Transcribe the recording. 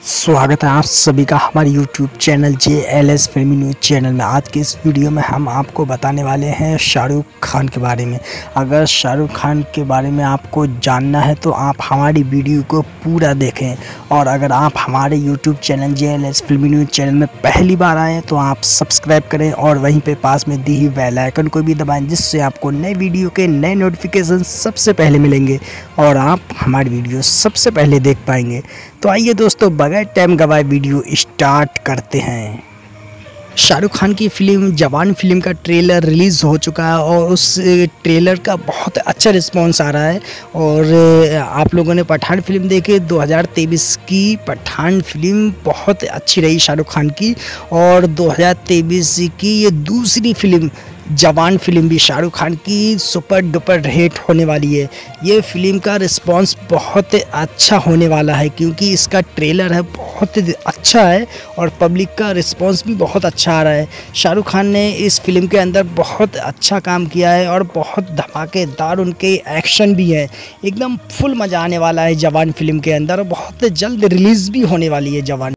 स्वागत है आप सभी का हमारे YouTube channel JLS filmy news channel में। आज के इस वीडियो में हम आपको बताने वाले हैं शाहरुख खान के बारे में। अगर शाहरुख खान के बारे में आपको जानना है तो आप हमारी वीडियो को पूरा देखें, और अगर आप हमारे YouTube channel JLS filmy news channel में पहली बार आएँ तो आप सब्सक्राइब करें और वहीं पर पास में दी हुई बेल आइकन को भी दबाएँ, जिससे आपको नए वीडियो के नए नोटिफिकेशन सबसे पहले मिलेंगे और आप हमारी वीडियो सबसे पहले देख पाएंगे। तो आइए दोस्तों, बगैर टाइम गवाए वीडियो स्टार्ट करते हैं। शाहरुख खान की फिल्म जवान फिल्म का ट्रेलर रिलीज़ हो चुका है और उस ट्रेलर का बहुत अच्छा रिस्पांस आ रहा है। और आप लोगों ने पठान फिल्म देखी, 2023 की पठान फिल्म बहुत अच्छी रही शाहरुख खान की, और 2023 की ये दूसरी फिल्म जवान फिल्म भी शाहरुख खान की सुपर डुपर हिट होने वाली है। ये फिल्म का रिस्पांस बहुत अच्छा होने वाला है, क्योंकि इसका ट्रेलर है बहुत अच्छा है और पब्लिक का रिस्पांस भी बहुत अच्छा आ रहा है। शाहरुख खान ने इस फिल्म के अंदर बहुत अच्छा काम किया है और बहुत धमाकेदार उनके एक्शन भी है। एकदम फुल मज़ा आने वाला है जवान फिल्म के अंदर, और बहुत जल्द रिलीज़ भी होने वाली है जवान।